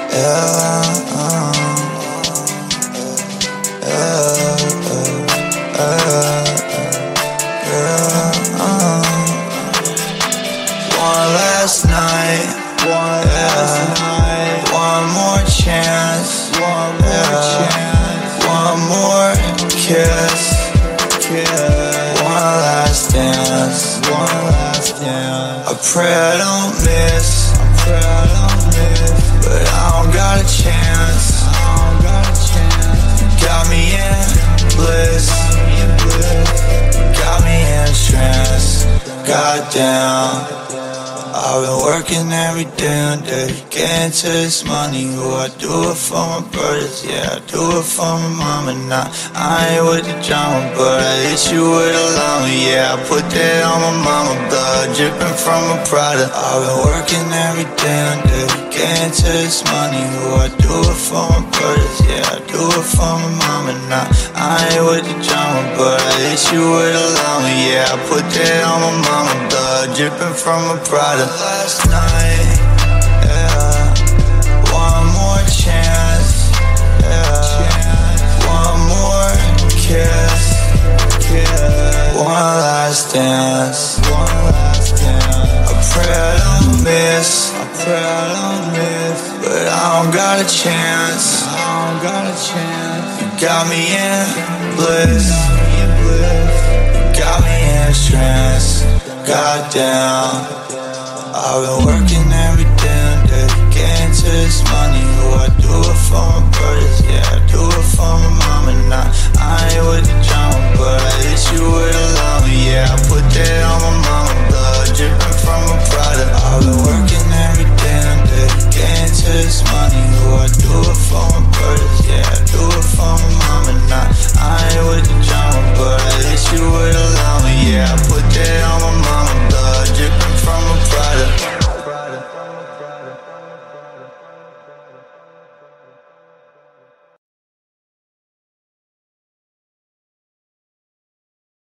One last night, one more chance, one more kiss, one last dance. I pray I don't miss, but I don't got a chance. Got me in bliss, got me in trance. Goddamn, I've been working every damn day, getting to this money. Oh, I do it for my brothers, yeah, I do it for my mama. Now, I ain't with the drama, but I hit you with a llama. Yeah, I put that on my mama, blood dripping from a Prada. I've been working every damn day, getting to this money. Oh, I do it for my brothers, yeah, I do it for my mama. Now, I ain't with the drama, but I hit you with a llama. Yeah, I put that on my mama, blood dripping from a Prada. Last night, one more chance, one more kiss, one last dance. I pray I don't miss, but I don't got a chance. You got me in bliss, got me in trance. Goddamn, I've been working every damn day, getting to this money. Oh, I do it for